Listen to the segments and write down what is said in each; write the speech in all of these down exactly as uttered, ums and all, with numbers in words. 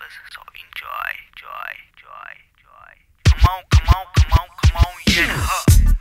flavors, so enjoy, joy, joy, joy. Come on, come on, come on, come on, yeah. Huh.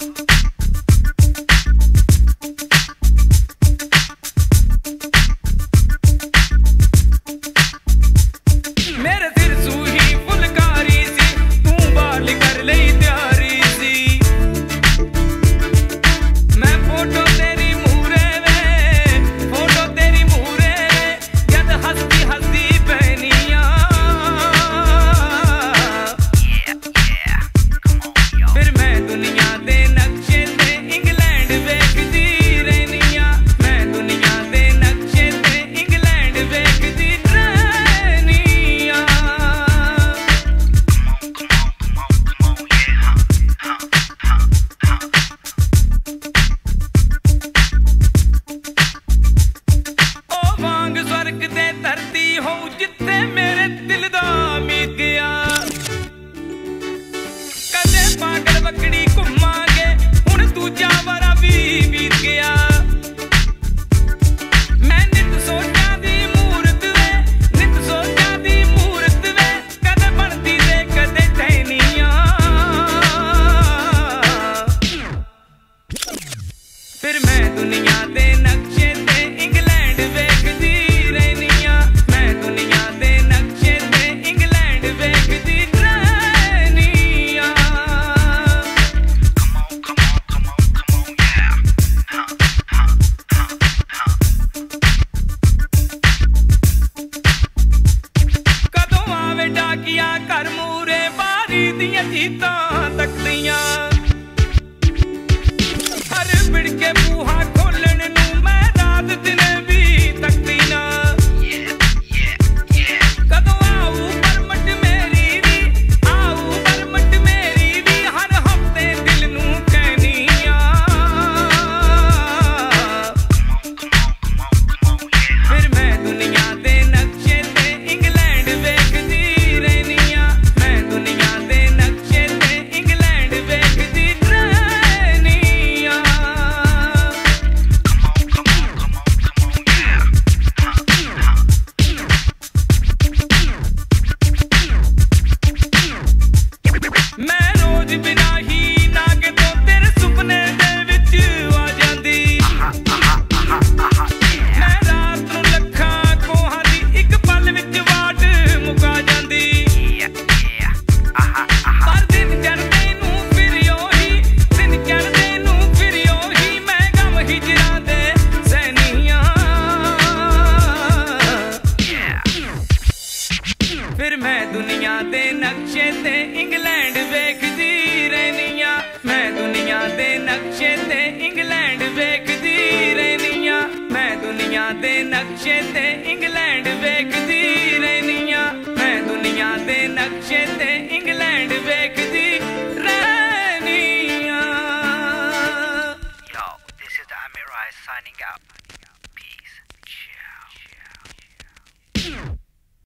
फिर मैं दुनिया दे नक्शे ते England वेखदी रहनिया, मैं दुनिया दे नक्शे ते इंग्लैंड वेखदी रहनिया, मैं दुनिया दे नक्शे ते इंग्लैंड वेखदी